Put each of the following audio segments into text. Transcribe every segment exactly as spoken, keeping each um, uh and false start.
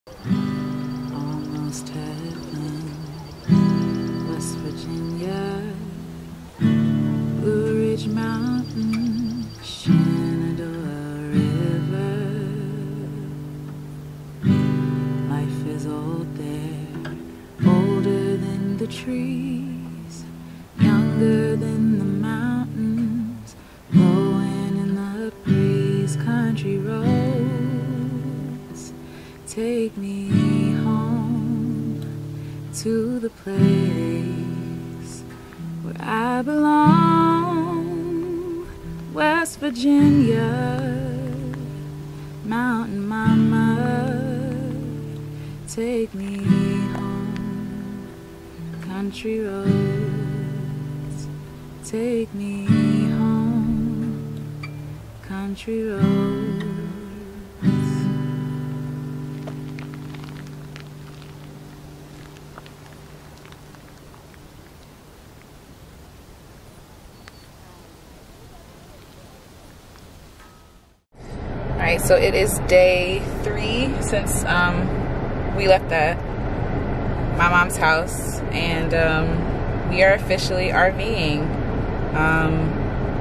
Almost heaven, West Virginia, Blue Ridge Mountain, Shenandoah River. Life is old there, older than the trees, younger than the mountains, blowing in the breeze. Country roads take me home to the place where I belong. West Virginia, mountain mama, take me home. Country roads take me home. Country roads. Alright, so it is day three since um, we left the, my mom's house, and um, we are officially RVing. Um,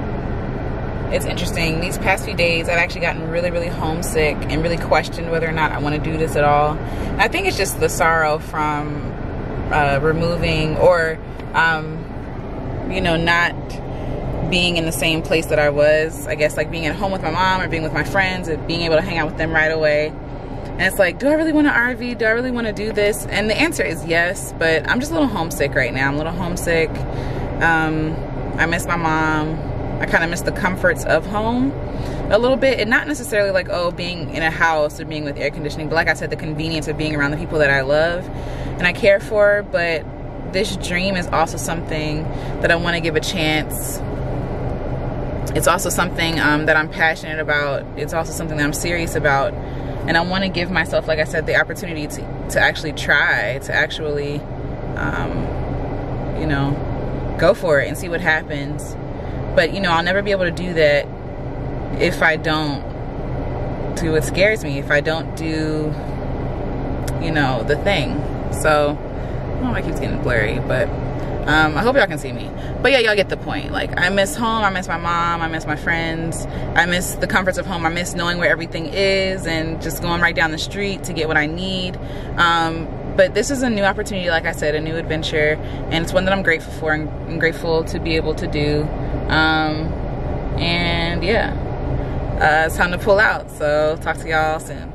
it's interesting. These past few days, I've actually gotten really, really homesick and really questioned whether or not I want to do this at all. And I think it's just the sorrow from uh, removing or, um, you know, not being in the same place that I was. I guess like being at home with my mom or being with my friends and being able to hang out with them right away. And it's like, do I really want to R V? Do I really want to do this? And the answer is yes, but I'm just a little homesick right now. I'm a little homesick. Um, I miss my mom. I kind of miss the comforts of home a little bit, and not necessarily like, oh, being in a house or being with air conditioning, but like I said, the convenience of being around the people that I love and I care for. But this dream is also something that I want to give a chance. It's also something um, that I'm passionate about. It's also something that I'm serious about. And I want to give myself, like I said, the opportunity to, to actually try, to actually, um, you know, go for it and see what happens. But, you know, I'll never be able to do that if I don't do what scares me, if I don't do, you know, the thing. So, I don't know why it keeps getting blurry, but um, I hope y'all can see me. But yeah, y'all get the point. Like, I miss home, I miss my mom, I miss my friends, I miss the comforts of home, I miss knowing where everything is and just going right down the street to get what I need. Um, but this is a new opportunity, like I said, a new adventure, and it's one that I'm grateful for and, and grateful to be able to do. Um, and yeah, uh, it's time to pull out. So talk to y'all soon.